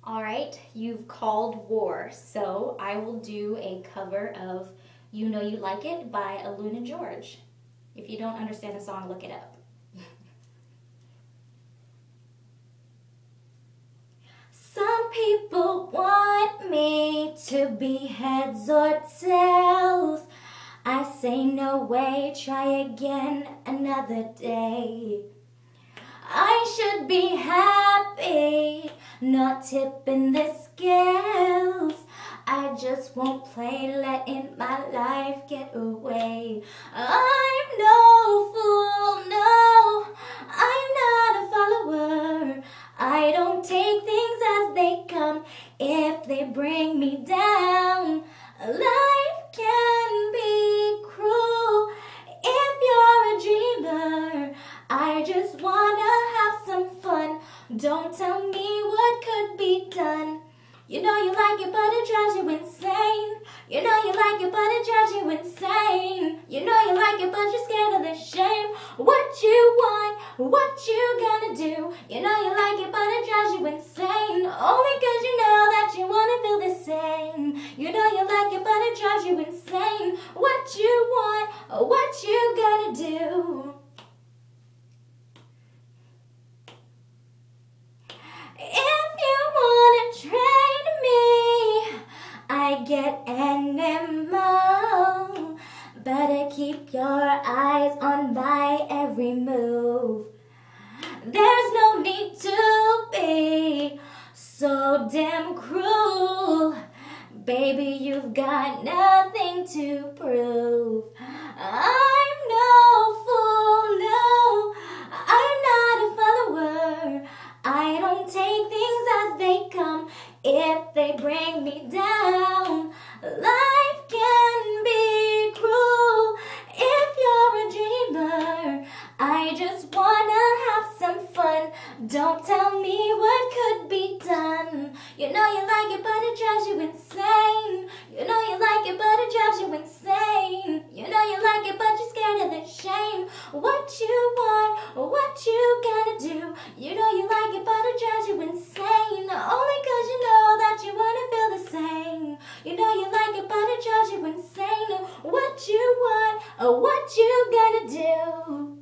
All right, you've called war, so I will do a cover of You Know You Like It by AlunaGeorge. If you don't understand the song, look it up. Some people want me to be heads or tails. I say no way, try again another day. I should be happy, not tipping the scales. I just won't play, letting my life get away. I'm no fool, no, I'm not a follower. I don't take things as they come if they bring me down. Life can be cruel if you're a dreamer. I just wanna have some fun. Don't tell me what could be done. You know you like it, but it drives you insane. You know you like it, but it drives you insane. You know you like it, but you're scared of the shame. What you want, what you gonna do? You know you like it, but it drives you insane. Only 'cause you know that you wanna feel the same. You know you like it, but it drives you insane. What you want, what you gonna do? If you wanna trade me, I get animal. Better keep your eyes on my every move. There's no need to be so damn cruel. Baby, you've got nothing to prove. I'm no fool, no, I'm not a follower. I don't take things as they come if they bring me down. Life can be cruel if you're a dreamer. I just wanna have some fun. Don't tell me what could be done. You know you like it, but it drives you insane. You know you like it, but it drives you insane. You know you like it, but you're scared of the shame. What you want, what you gotta do? You know you like it, but it drives you insane. Only 'cause you know that you wanna feel the same. You know you like it, but it drives you insane. What you want, what you gotta do?